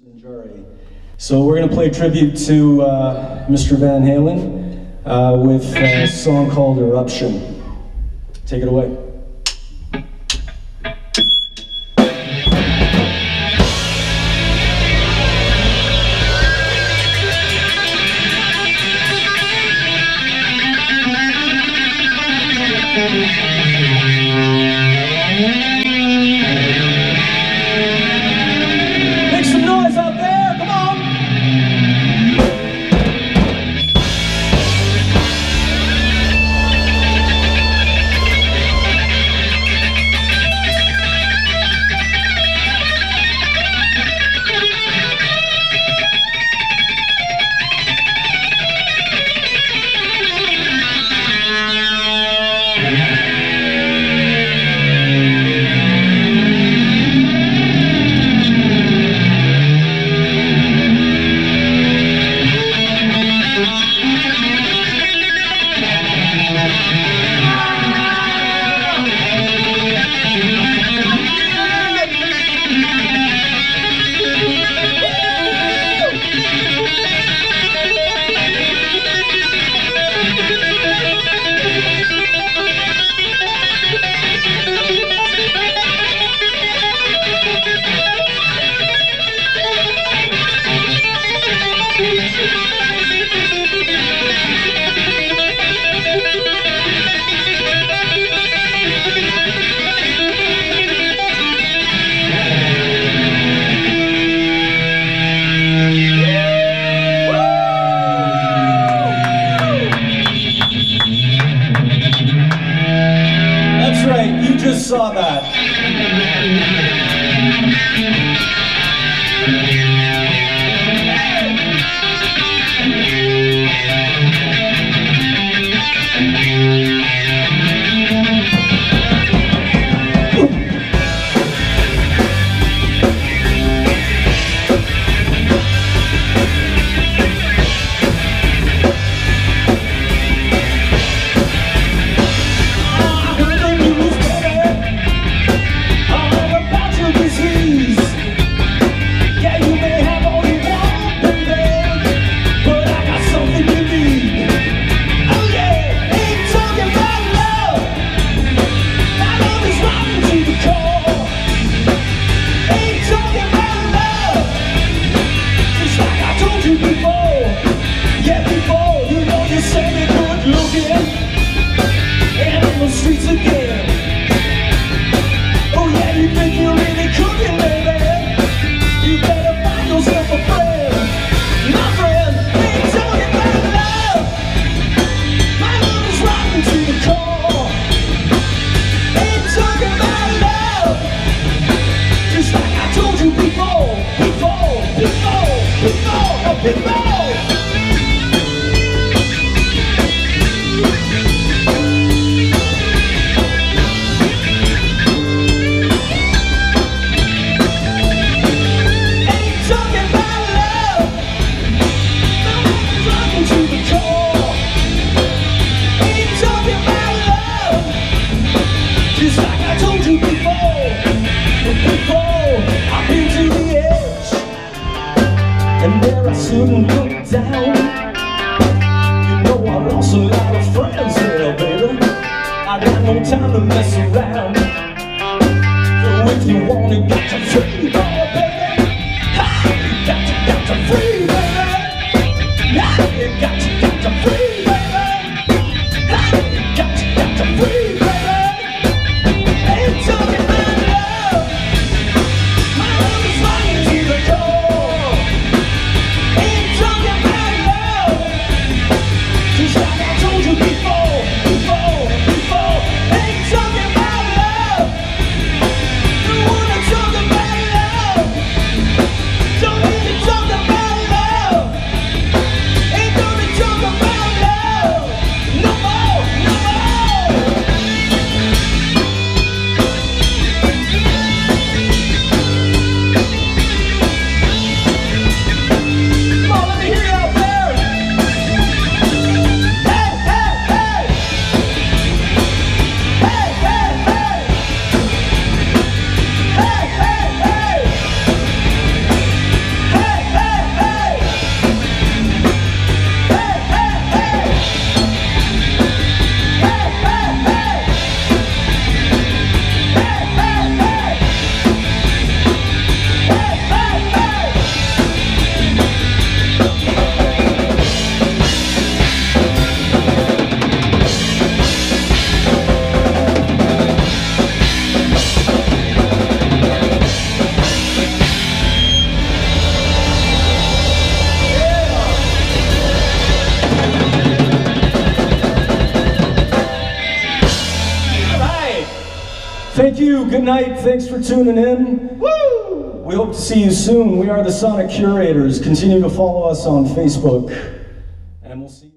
and Jury. So we're going to play tribute to Mr. Van Halen with a song called Eruption. Take it away. Make some noise out there, come on! That's right, you just saw that. And there I soon look down. You know I lost a lot of friends there, baby. I got no time to mess around. So if you want it, got to free, baby. Ha! Got to free, baby. Ha! Got to free, baby. Ha! Got to free, baby. Ain't talking about love. My love is lying to the core. Ain't talking about love. Thank you, good night, thanks for tuning in. Woo! We hope to see you soon. We are the Sonic Curators. Continue to follow us on Facebook, and we'll see you.